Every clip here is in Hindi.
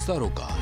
सरोकार।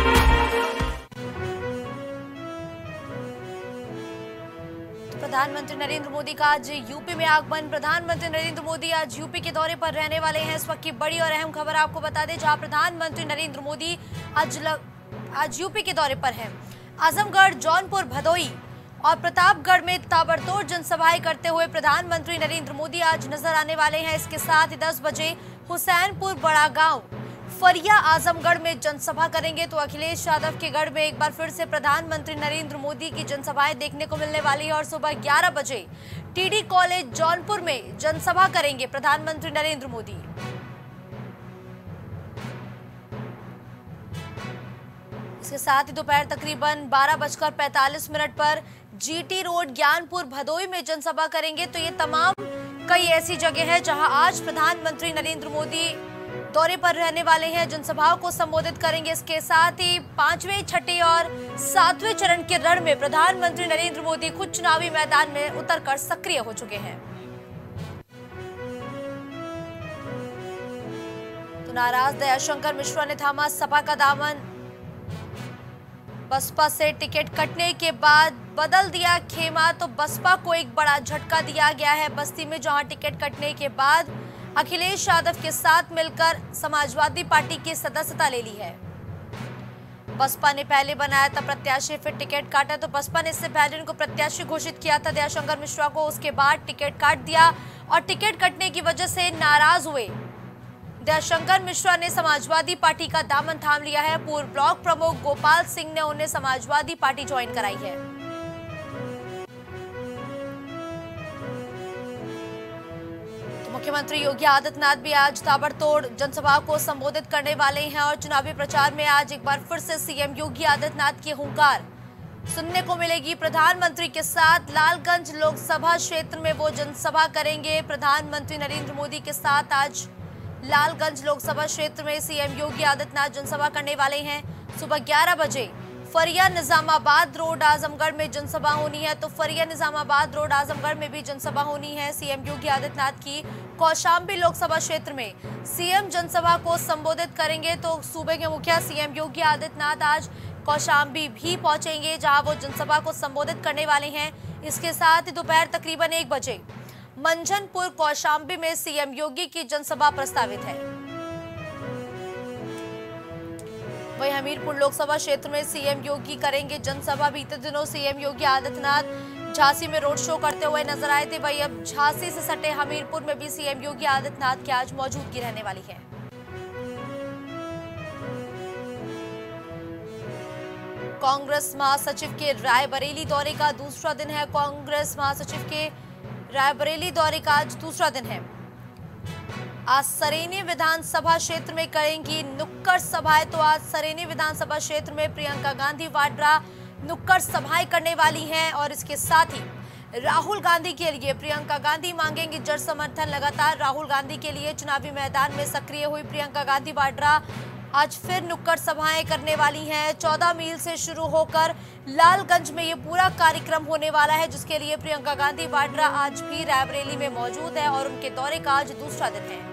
प्रधानमंत्री नरेंद्र मोदी का आज यूपी में आगमन। प्रधानमंत्री नरेंद्र मोदी आज यूपी के दौरे पर रहने वाले हैं। इस वक्त की बड़ी और अहम खबर आपको बता दें, जहां प्रधानमंत्री नरेंद्र मोदी आज यूपी के दौरे पर हैं। आजमगढ़, जौनपुर, भदोही और प्रतापगढ़ में ताबड़तोड़ जनसभाएं करते हुए प्रधानमंत्री नरेंद्र मोदी आज नजर आने वाले हैं। इसके साथ ही 10 बजे हुसैनपुर, बड़ागांव, फरिया, आजमगढ़ में जनसभा करेंगे। तो अखिलेश यादव के गढ़ में एक बार फिर से प्रधानमंत्री नरेंद्र मोदी की जनसभाएं देखने को मिलने वाली है। और सुबह 11 बजे टीडी कॉलेज, जौनपुर में जनसभा करेंगे प्रधानमंत्री नरेंद्र मोदी। इसके साथ ही दोपहर तकरीबन 12:45 पर जीटी रोड, ज्ञानपुर, भदोही में जनसभा करेंगे। तो ये तमाम कई ऐसी जगह है जहां आज प्रधानमंत्री नरेंद्र मोदी दौरे पर रहने वाले हैं, जनसभाओं को संबोधित करेंगे। इसके साथ ही 5वें, 6ठे और 7वें चरण के रण में प्रधानमंत्री नरेंद्र मोदी खुद चुनावी मैदान में उतरकर सक्रिय हो चुके हैं। तो नाराज दयाशंकर मिश्रा ने थामा सपा का दामन। बसपा से टिकट कटने के बाद बदल दिया खेमा। तो बसपा को एक बड़ा झटका दिया गया है बस्ती में, जहां टिकट कटने के बाद अखिलेश यादव के साथ मिलकर समाजवादी पार्टी की सदस्यता ले ली है। बसपा ने पहले बनाया था प्रत्याशी, फिर टिकट काटा। तो बसपा ने इससे पहले उनको प्रत्याशी घोषित किया था दयाशंकर मिश्रा को, उसके बाद टिकट काट दिया और टिकट कटने की वजह से नाराज हुए दयाशंकर मिश्रा ने समाजवादी पार्टी का दामन थाम लिया है। पूर्व ब्लॉक प्रमुख गोपाल सिंह ने उन्हें समाजवादी पार्टी ज्वाइन कराई है। तो मुख्यमंत्री योगी आदित्यनाथ भी आज ताबड़तोड़ जनसभा को संबोधित करने वाले हैं और चुनावी प्रचार में आज एक बार फिर से सीएम योगी आदित्यनाथ की हुंकार सुनने को मिलेगी। प्रधानमंत्री के साथ लालगंज लोकसभा क्षेत्र में वो जनसभा करेंगे। प्रधानमंत्री नरेंद्र मोदी के साथ आज लालगंज लोकसभा क्षेत्र में सीएम योगी आदित्यनाथ जनसभा करने वाले हैं। सुबह 11 बजे फरिया, निजामाबाद रोड, आजमगढ़ में जनसभा होनी है। तो फरिया, निजामाबाद रोड, आजमगढ़ में भी जनसभा होनी है सीएम योगी आदित्यनाथ की। कौशाम्बी लोकसभा क्षेत्र में सीएम जनसभा को संबोधित करेंगे। तो सूबे के मुखिया सीएम योगी आदित्यनाथ आज कौशाम्बी भी पहुंचेंगे, जहां वो जनसभा को संबोधित करने वाले हैं। इसके साथ ही दोपहर तकरीबन 1 बजे मंझनपुर, कौशाम्बी में सीएम योगी की जनसभा प्रस्तावित है। वहीं हमीरपुर लोकसभा क्षेत्र में सीएम योगी करेंगे जनसभा। बीते दिनों सीएम योगी आदित्यनाथ झांसी में रोड शो करते हुए नजर आए थे। वहीं अब झांसी से सटे हमीरपुर में भी सीएम योगी आदित्यनाथ की आज मौजूदगी रहने वाली है। कांग्रेस महासचिव के रायबरेली दौरे का दूसरा दिन है। कांग्रेस महासचिव के रायबरेली दौरे का आज दूसरा दिन है। आज सरेनी विधानसभा क्षेत्र में करेंगी नुक्कड़ सभाएं। तो आज सरेनी विधानसभा क्षेत्र में प्रियंका गांधी वाड्रा नुक्कड़ सभाएं करने वाली हैं। और इसके साथ ही राहुल गांधी के लिए प्रियंका गांधी मांगेंगी जन समर्थन। लगातार राहुल गांधी के लिए चुनावी मैदान में सक्रिय हुई प्रियंका गांधी वाड्रा आज फिर नुक्कड़ सभाएं करने वाली हैं। 14 मील से शुरू होकर लालगंज में ये पूरा कार्यक्रम होने वाला है, जिसके लिए प्रियंका गांधी वाड्रा आज भी रायबरेली में मौजूद है और उनके दौरे का आज दूसरा दिन है।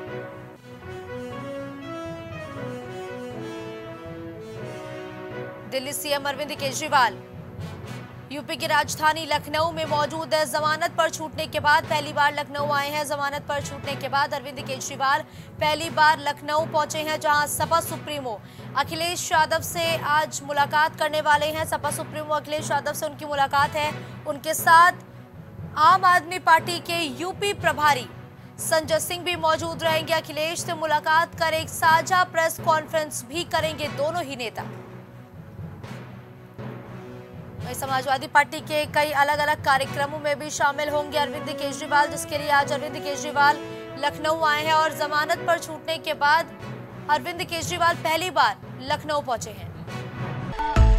दिल्ली सीएम अरविंद केजरीवाल यूपी की राजधानी लखनऊ में मौजूद है। जमानत पर छूटने के बाद पहली बार लखनऊ आए हैं। जमानत पर छूटने के बाद अरविंद केजरीवाल पहली बार लखनऊ पहुंचे हैं, जहां सपा सुप्रीमो अखिलेश यादव से आज मुलाकात करने वाले हैं। सपा सुप्रीमो अखिलेश यादव से उनकी मुलाकात है। उनके साथ आम आदमी पार्टी के यूपी प्रभारी संजय सिंह भी मौजूद रहेंगे। अखिलेश से मुलाकात कर एक साझा प्रेस कॉन्फ्रेंस भी करेंगे दोनों ही नेता। समाजवादी पार्टी के कई अलग अलग कार्यक्रमों में भी शामिल होंगे अरविंद केजरीवाल, जिसके लिए आज अरविंद केजरीवाल लखनऊ आए हैं। और जमानत पर छूटने के बाद अरविंद केजरीवाल पहली बार लखनऊ पहुंचे हैं।